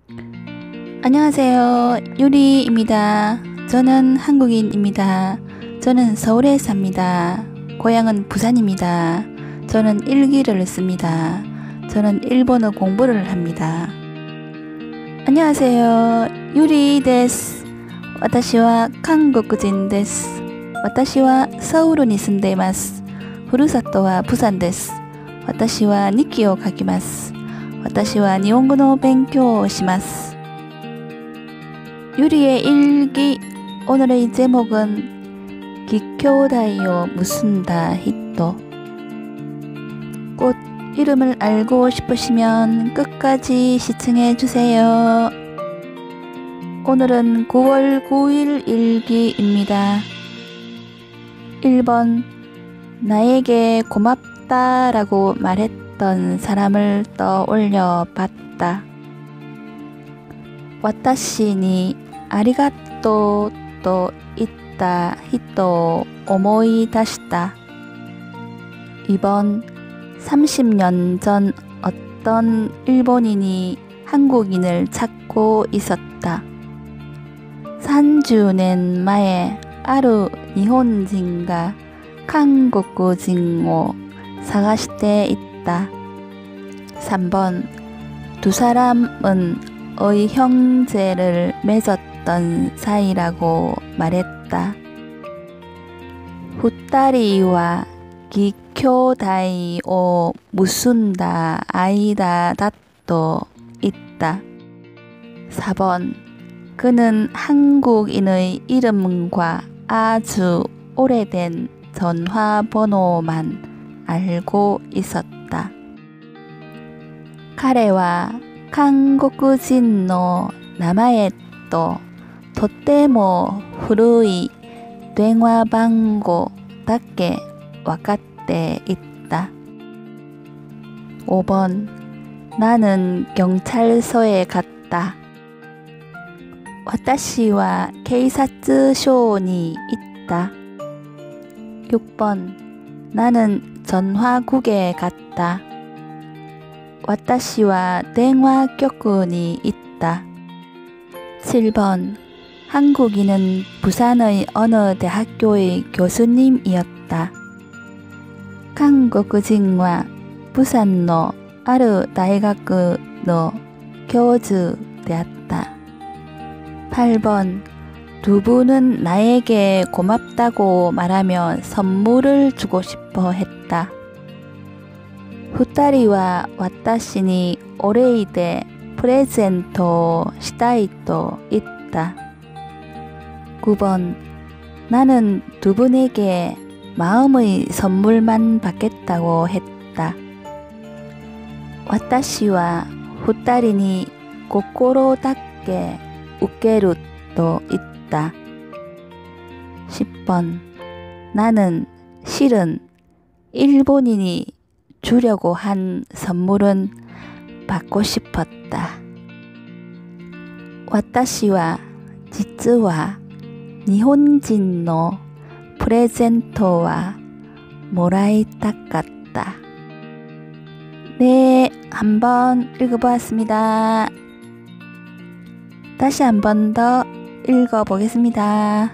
안녕하세요. 유리입니다. 저는 한국인입니다. 저는 서울에 삽니다. 고향은 부산입니다. 저는 일기를 씁니다. 저는 일본어 공부를 합니다. 안녕하세요. 유리 데스. 私は韓国人です。私はソウルに住んでいます。ふるさとはプサンです。私は日記を書きます。私は日本語の勉強をします。 유리의 일기. 오늘의 제목은 기쿄다이오 무슨다 히토. 꽃 이름을 알고 싶으시면 끝까지 시청해 주세요. 오늘은 9월 9일 일기입니다. 1번. 나에게 고맙다라고 말했던 사람을 떠올려 봤다. 私にありがとうと言った人を思い出した. 2번. 30년 전 어떤 일본인이 한국인을 찾고 있었다. 30년前ある日本人が韓国人を探していった. 3번. 두 사람은 의 형제를 맺었던 사이라고 말했다. 二人は義兄弟を結んだ間だと言った. 4번. 그는 한국인의 이름과 아주 오래된 전화번호만 알고 있었다. 彼は韓国人の名前ととても古い電話番号だけ分かっていった. 5번. 나는 경찰서에 갔다. 私は警察署に行った. 6번. 나는 전화국에 갔다. 私は電話局に行った. 7번. 한국인은 부산의 어느 대학교의 교수님이었다. 한국인과 부산의 ある大学の教授であった. 8번. 두 분은 나에게 고맙다고 말하며 선물을 주고 싶어 했다. 二人は私にお礼でプレゼントをしたいと言った. 9번. 나는 두 분에게 마음의 선물만 받겠다고 했다. 私は二人に心だけ受けると言った. 10번. 나는 실은 일본인이 주려고 한 선물은 받고 싶었다. 私は実は日本人のプレゼントはもらいたかった. 네, 한번 읽어보았습니다. 다시 한 번 더 읽어보겠습니다.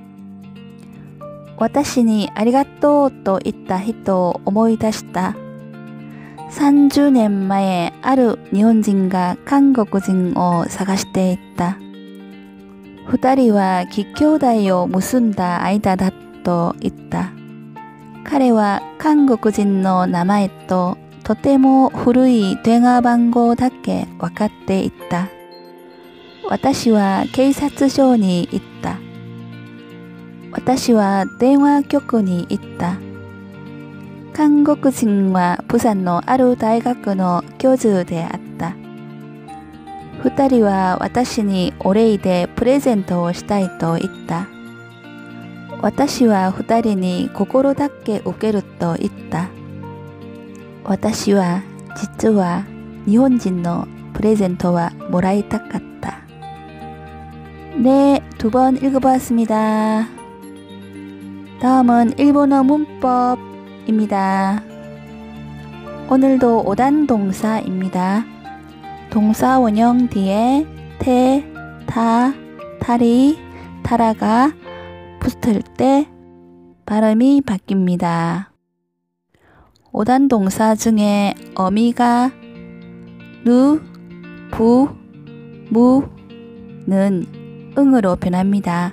私にありがとうと言った人を思い出した. 30年前ある日本人が韓国人を探していった. 二人は義兄弟を結んだ間だと言った. 彼は韓国人の名前ととても古い電話番号だけ分かっていた. 私は警察署に行った. 私は電話局に行った. 韓国人はプサンのある大学の教授であった. 二人は私にお礼でプレゼントをしたいと言った. 私は二人に心だけ受けると言った. 私は実は日本人のプレゼントはもらいたかった. 네, 두 번 읽어보았습니다. 다음은 일본어 문법입니다. 오늘도 오단 동사입니다. 동사 원형 뒤에 테, 타, 타리, 타라가 붙을 때 발음이 바뀝니다. 5단 동사 중에 어미가 누, 부, 무는 응으로 변합니다.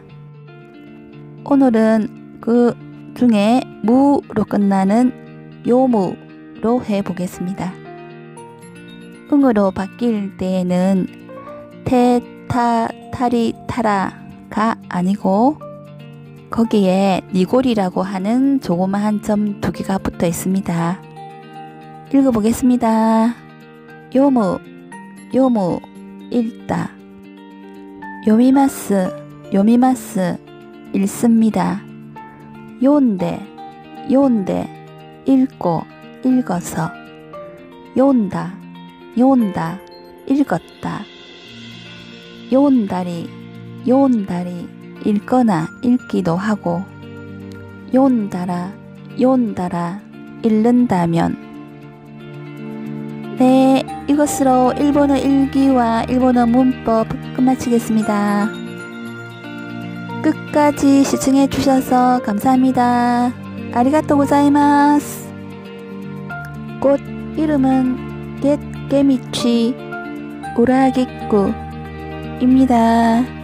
오늘은 그 중에 무로 끝나는 요무로 해보겠습니다. 응으로 바뀔 때에는 테, 타, 타리, 타라가 아니고 거기에 니골이라고 하는 조그마한 점 2개가 붙어 있습니다. 읽어보겠습니다. 요무, 요무, 읽다. 요미마스, 요미마스, 읽습니다. 요온데, 요온데, 읽고, 읽어서. 요온다, 요온다, 읽었다. 요온다리, 요온다리, 읽거나 읽기도 하고. 요온다라, 요온다라, 읽는다면. 네, 이것으로 일본어 일기와 일본어 문법 끝마치겠습니다. 끝까지 시청해 주셔서 감사합니다. 아리가또 고자이마스. 꽃 이름은 겟게미치 우라기꾸입니다.